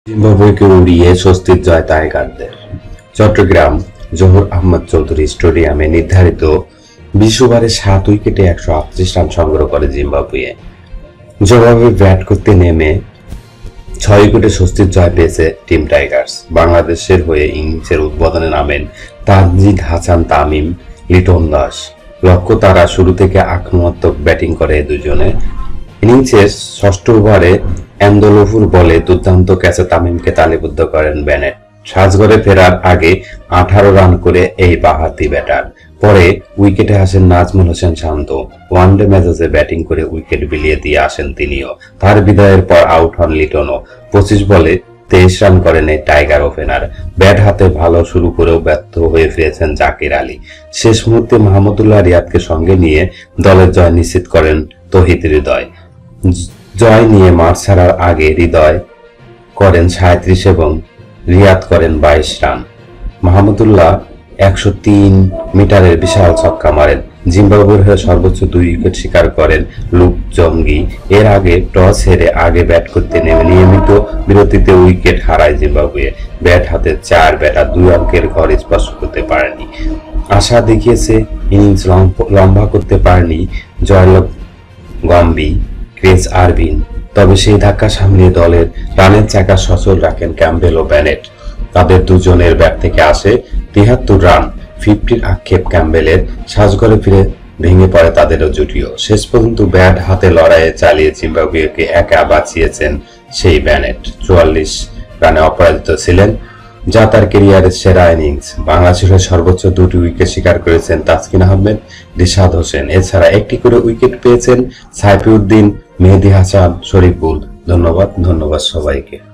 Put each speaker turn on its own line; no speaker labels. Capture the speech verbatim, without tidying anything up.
জিম্বাবুয়েকে উড়িয়ে স্বস্তির জয় টাইগারদের। চট্টগ্রাম জহুর আহমদ চৌধুরী স্টেডিয়ামে নির্ধারিত বিশ ওভারে সাত উইকেটে একশো আটত্রিশ রান সংগ্রহ করে জিম্বাবুয়ে। জবাবে ব্যাট করতে নেমে ছয় উইকেটে স্বস্তির জয় পেয়েছে টিম টাইগার্স। বাংলাদেশের হয়ে ইনিংসের উদ্বোধনে নামেন তানজিদ হাসান তামিম, লিটন দাস। লক্ষ্য তারা শুরু থেকে আক্রমণাত্মক ব্যাটিং করে দুজনে। ইনিংসের ষষ্ঠ ওভারে এন্দোলফুর বলে দুর্দান্ত ক্যাচে তামিমকে তালিবদ্ধ করেন বেনেট। সাজঘরে ফেরার আগে আঠারো রান করে এই বাঁহাতি ব্যাটার। পরে উইকেটে আসেন নাজমুল হোসেন শান্ত। ওয়ানডে ম্যাচে ব্যাটিং করে উইকেট বিলিয়ে দিয়ে আসেন তিনিও। তার বিদায়ের পর আউট হন লিটনও। পঁচিশ বলে তেইশ রান করেন এই টাইগার ওপেনার। ব্যাট হাতে ভালো শুরু করেও ব্যর্থ হয়ে ফিরেছেন জাকির আলী। শেষ মুহূর্তে মাহমুদুল্লাহ রিয়াদকে সঙ্গে নিয়ে দলের জয় নিশ্চিত করেন তৌহিদ হৃদয়। জয় নিয়ে মাঠ ছাড়ার আগে হৃদয় করেন সাঁইত্রিশ এবং রিয়াদ করেন বাইশ রান। মাহমুদুল্লাহ একশো তিন মিটারের বিশাল ছক্কা মারেন। জিম্বাবুয়ের হয়ে সর্বোচ্চ দুই উইকেট শিকার করেন লুক জঙ্গি। এর আগে টস হেরে আগে ব্যাট করতে নেমে নিয়মিত বিরতিতে উইকেট হারায় জিম্বাবুয়ে। ব্যাট হাতে চার ব্যাটার দুই অঙ্কের ঘর স্পর্শ করতে পারেনি। আশা দেখিয়েছে ইনিংস লম্বা করতে পারেনি জয়লভ গম্বি, ক্রিস আরভিন। তবে সেই ধাক্কা সামলিয়ে দলের রানের চাকা সচল রাখেন ক্যাম্বেল ও বেনেট। তাদের দুজনের ব্যাট থেকে আসে তিয়াত্তর রান। ফিফটির আক্ষেপ ক্যাম্বেলের। সাজঘরে ফিরে ভেঙে পড়ে তাদেরও জুটিও। শেষ পর্যন্ত ব্যাট হাতে লড়াইয়ে চালিয়ে জিম্বাবুয়েকে একা বাঁচিয়েছেন সেই বেনেট। চুয়াল্লিশ রানে অপরাজিত ছিলেন, যা তার ক্যারিয়ারের সেরা ইনিংস। বাংলাদেশের সর্বোচ্চ দুটি উইকেট শিকার করেছেন তাসকিন আহমেদ, রিশাদ হোসেন। এছাড়া একটি করে উইকেট পেয়েছেন সাইফিউদ্দিন, মেহেদী হাসান, শরীফুল। ধন্যবাদ ধন্যবাদ সবাইকে।